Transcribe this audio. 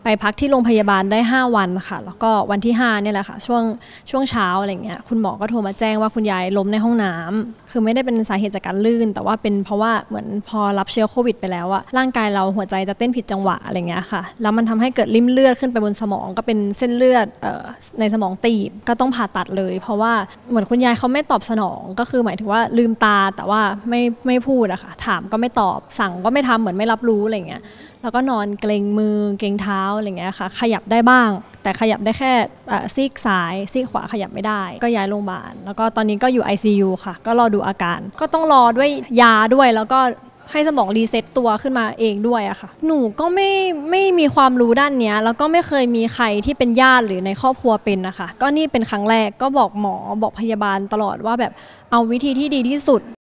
ไปพักที่โรงพยาบาลได้5วันค่ะแล้วก็วันที่5เนี่ยแหละค่ะช่วงเช้าอะไรเงี้ยคุณหมอก็โทรมาแจ้งว่าคุณยายล้มในห้องน้ำคือไม่ได้เป็นสาเหตุจากการลื่นแต่ว่าเป็นเพราะว่าเหมือนพอรับเชื้อโควิดไปแล้วอะร่างกายเราหัวใจจะเต้นผิดจังหวะอะไรเงี้ยค่ะแล้วมันทำให้เกิดริ่มเลือดขึ้นไปบนสมองก็เป็นเส้นเลือดในสมองตีบก็ต้องผ่าตัดเลยเพราะว่าเหมือนคุณยายเขาไม่ตอบสนองก็คือหมายถึงว่าลืมตาแต่ว่าไม่พูดอะค่ะถามก็ไม่ตอบสั่งก็ไม่ทำเหมือนไม่รับรู้อะไรเงี้ยแล้วก็นอนเกรงมือเกรงเท้าอะไรเงี้ยค่ะขยับได้บ้างแต่ขยับได้แค่ซีกซ้ายซีกขวาขยับไม่ได้ก็ย้ายโรงพยาบาลแล้วก็ตอนนี้ก็อยู่ ICU ค่ะก็รอดูอาการก็ต้องรอด้วยยาด้วยแล้วก็ให้สมองรีเซ็ตตัวขึ้นมาเองด้วยอะค่ะหนูก็ไม่มีความรู้ด้านนี้แล้วก็ไม่เคยมีใครที่เป็นญาติหรือในครอบครัวเป็นนะคะก็นี่เป็นครั้งแรกก็บอกหมอบอกพยาบาลตลอดว่าแบบเอาวิธีที่ดีที่สุด